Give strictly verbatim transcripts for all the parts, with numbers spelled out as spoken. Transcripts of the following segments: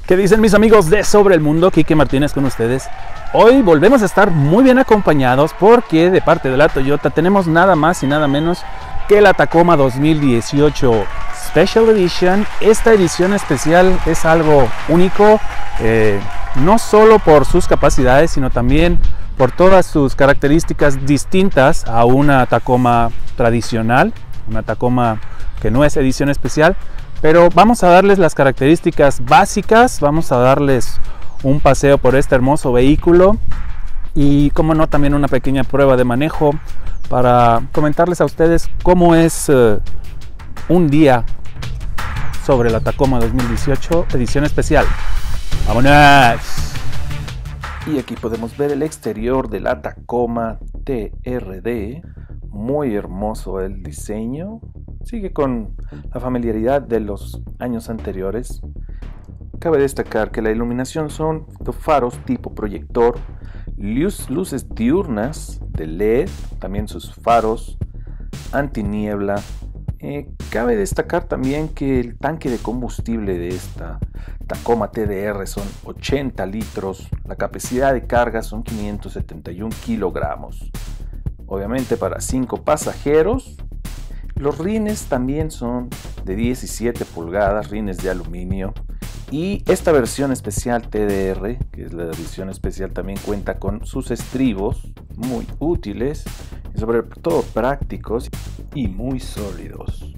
¿Qué dicen mis amigos de Sobre el Mundo? Quique Martínez con ustedes. Hoy volvemos a estar muy bien acompañados porque de parte de la Toyota tenemos nada más y nada menos que la Tacoma dos mil dieciocho Special Edition. Esta edición especial es algo único, eh, no solo por sus capacidades, sino también por todas sus características distintas a una Tacoma tradicional, una Tacoma que no es edición especial. Pero vamos a darles las características básicas, vamos a darles un paseo por este hermoso vehículo y, como no, también una pequeña prueba de manejo para comentarles a ustedes cómo es uh, un día sobre la Tacoma dos mil dieciocho edición especial. ¡Vámonos! Y aquí podemos ver el exterior de la Tacoma T R D. Muy hermoso el diseño. Sigue con la familiaridad de los años anteriores. Cabe destacar que la iluminación son faros tipo proyector, luz, luces diurnas de L E D, también sus faros, antiniebla. Eh, cabe destacar también que el tanque de combustible de esta Tacoma T D R son ochenta litros, la capacidad de carga son quinientos setenta y un kilogramos. Obviamente para cinco pasajeros. Los rines también son de diecisiete pulgadas, rines de aluminio. Y esta versión especial T D R, que es la edición especial, también cuenta con sus estribos muy útiles y sobre todo prácticos y muy sólidos.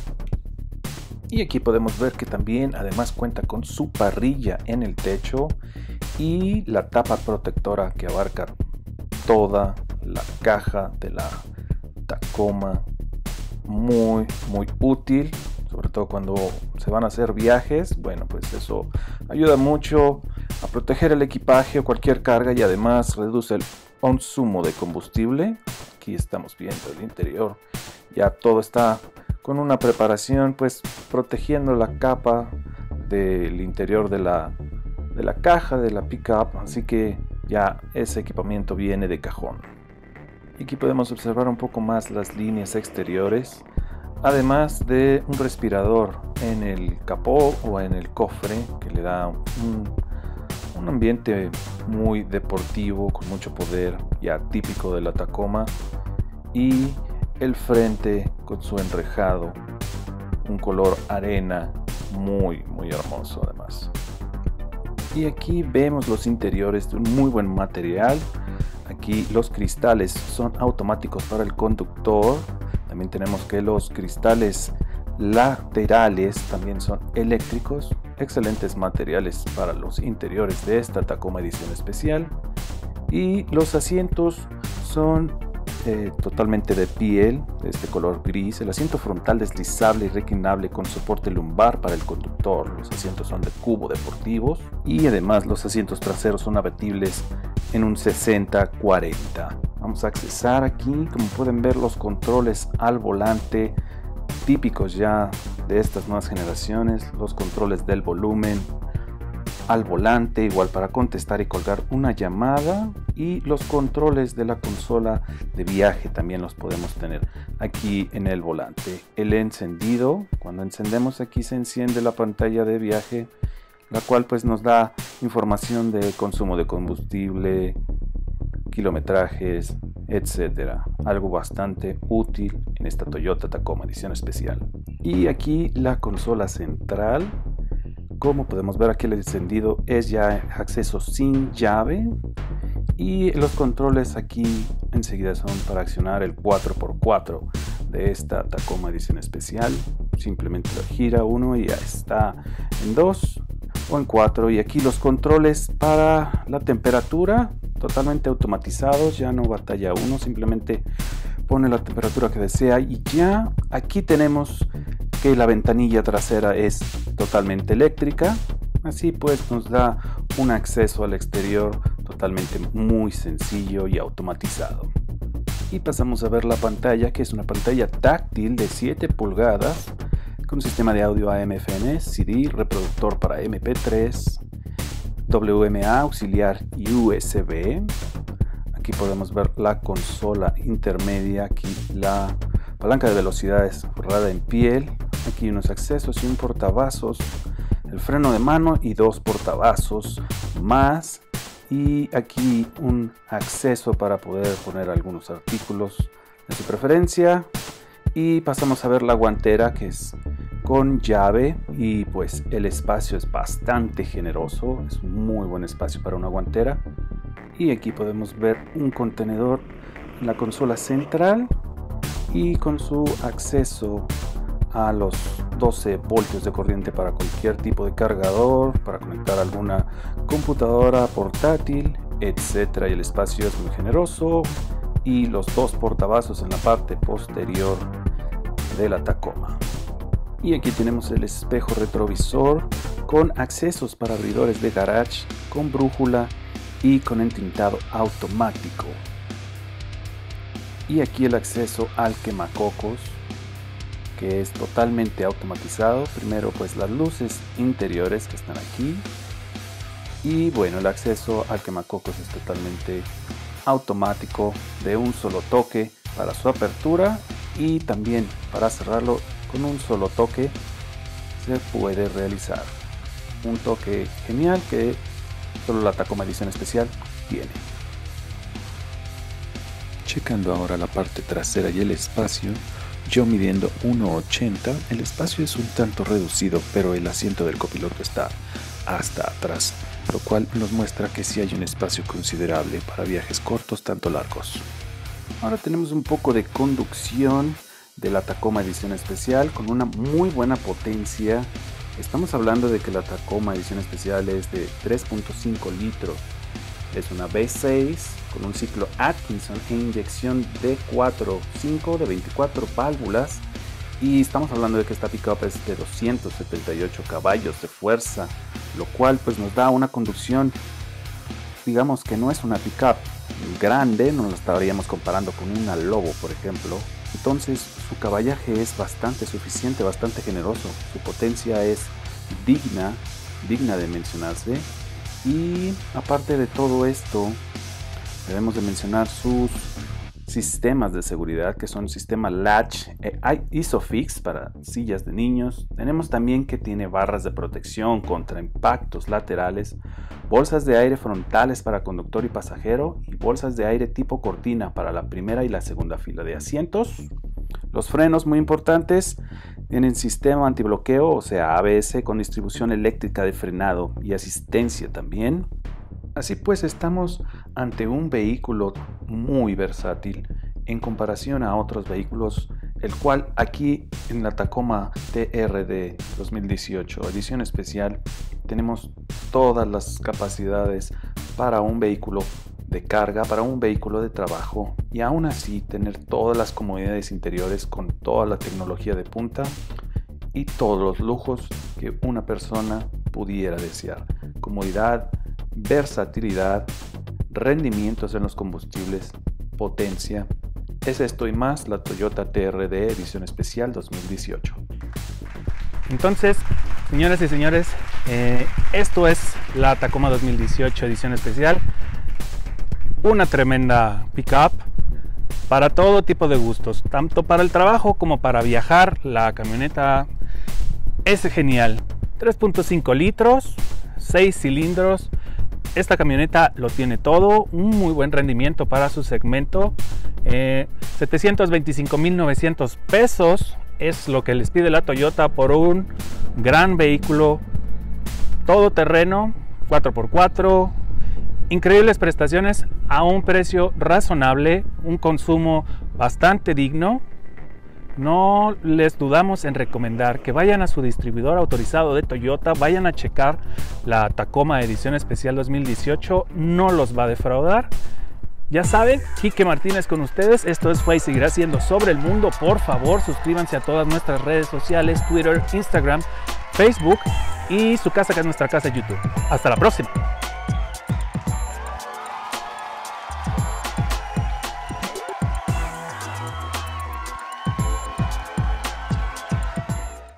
Y aquí podemos ver que también además cuenta con su parrilla en el techo y la tapa protectora que abarca toda la caja de la Tacoma. Muy muy útil, sobre todo cuando se van a hacer viajes. Bueno, pues eso ayuda mucho a proteger el equipaje o cualquier carga y además reduce el consumo de combustible. Aquí estamos viendo el interior, ya todo está con una preparación, pues protegiendo la capa del interior de la, de la caja de la pickup, así que ya ese equipamiento viene de cajón. Aquí podemos observar un poco más las líneas exteriores, además de un respirador en el capó o en el cofre que le da un, un ambiente muy deportivo con mucho poder, ya típico de la Tacoma, y el frente con su enrejado, un color arena muy muy hermoso además. Y aquí vemos los interiores de un muy buen material. Aquí los cristales son automáticos para el conductor. También tenemos que los cristales laterales también son eléctricos. Excelentes materiales para los interiores de esta Tacoma edición especial. Y los asientos son eh, totalmente de piel, de este color gris. El asiento frontal deslizable y reclinable con soporte lumbar para el conductor. Los asientos son de cubo deportivos. Y además los asientos traseros son abatibles en un sesenta cuarenta. Vamos a accesar aquí, como pueden ver, los controles al volante típicos ya de estas nuevas generaciones, los controles del volumen al volante, igual para contestar y colgar una llamada, y los controles de la consola de viaje también los podemos tener aquí en el volante. El encendido, cuando encendemos aquí se enciende la pantalla de viaje, la cual pues nos da información de consumo de combustible, kilometrajes, etcétera. Algo bastante útil en esta Toyota Tacoma edición especial. Y aquí la consola central. Como podemos ver, aquí el encendido es ya acceso sin llave. Y los controles aquí enseguida son para accionar el cuatro por cuatro de esta Tacoma edición especial. Simplemente lo gira uno y ya está en dos o en cuatro. Y aquí los controles para la temperatura totalmente automatizados, ya no batalla uno, simplemente pone la temperatura que desea. Y ya aquí tenemos que la ventanilla trasera es totalmente eléctrica, así pues nos da un acceso al exterior totalmente muy sencillo y automatizado. Y pasamos a ver la pantalla, que es una pantalla táctil de siete pulgadas con sistema de audio A M F M, C D, reproductor para M P tres, W M A auxiliar y U S B. Aquí podemos ver la consola intermedia, aquí la palanca de velocidades forrada en piel, aquí unos accesos y un portavasos el freno de mano y dos portavasos más. Y aquí un acceso para poder poner algunos artículos de su preferencia. Y pasamos a ver la guantera, que es con llave, y pues el espacio es bastante generoso, es un muy buen espacio para una guantera. Y aquí podemos ver un contenedor en la consola central y con su acceso a los doce voltios de corriente para cualquier tipo de cargador, para conectar alguna computadora portátil, etcétera. Y el espacio es muy generoso, y los dos portavasos en la parte posterior de la Tacoma. Y aquí tenemos el espejo retrovisor con accesos para abridores de garage, con brújula y con entintado automático. Y aquí el acceso al quemacocos, que es totalmente automatizado. Primero pues las luces interiores que están aquí, y bueno, el acceso al quemacocos es totalmente automático, de un solo toque para su apertura, y también para cerrarlo con un solo toque se puede realizar. Un toque genial que solo la Tacoma edición especial tiene. Checando ahora la parte trasera y el espacio, yo midiendo uno ochenta, el espacio es un tanto reducido, pero el asiento del copiloto está hasta atrás, lo cual nos muestra que sí hay un espacio considerable para viajes cortos, tanto largos. Ahora tenemos un poco de conducción de la Tacoma edición especial con una muy buena potencia. Estamos hablando de que la Tacoma edición especial es de tres punto cinco litros. Es una V seis con un ciclo Atkinson e inyección D cuatro cinco de veinticuatro válvulas. Y estamos hablando de que esta pickup es de doscientos setenta y ocho caballos de fuerza, lo cual pues nos da una conducción, digamos que no es una pickup grande, no lo estaríamos comparando con una Lobo, por ejemplo. Entonces su caballaje es bastante suficiente, bastante generoso. Su potencia es digna, digna de mencionarse. Y aparte de todo esto, debemos de mencionar sus sistemas de seguridad, que son sistema Latch e Isofix para sillas de niños. Tenemos también que tiene barras de protección contra impactos laterales, bolsas de aire frontales para conductor y pasajero, y bolsas de aire tipo cortina para la primera y la segunda fila de asientos. Los frenos, muy importantes, tienen sistema antibloqueo, o sea A B S, con distribución eléctrica de frenado y asistencia también. Así pues, estamos ante un vehículo muy versátil en comparación a otros vehículos, el cual aquí en la Tacoma T R D dos mil dieciocho edición especial tenemos todas las capacidades para un vehículo de carga, para un vehículo de trabajo, y aún así tener todas las comodidades interiores con toda la tecnología de punta y todos los lujos que una persona pudiera desear. Comodidad, versatilidad, rendimientos en los combustibles, potencia. Es esto y más la Toyota T R D edición especial dos mil dieciocho. Entonces, señoras y señores, eh, esto es la Tacoma dos mil dieciocho edición especial. Una tremenda pickup para todo tipo de gustos, tanto para el trabajo como para viajar. La camioneta es genial. tres punto cinco litros, seis cilindros. Esta camioneta lo tiene todo, un muy buen rendimiento para su segmento. Eh, setecientos veinticinco mil novecientos pesos es lo que les pide la Toyota por un gran vehículo todoterreno, cuatro por cuatro. Increíbles prestaciones a un precio razonable, un consumo bastante digno. No les dudamos en recomendar que vayan a su distribuidor autorizado de Toyota, vayan a checar la Tacoma edición especial dos mil dieciocho, no los va a defraudar. Ya saben, Quique Martínez con ustedes, esto es Fue y seguirá siendo Sobre el Mundo. Por favor, suscríbanse a todas nuestras redes sociales, Twitter, Instagram, Facebook y su casa que es nuestra casa YouTube. Hasta la próxima.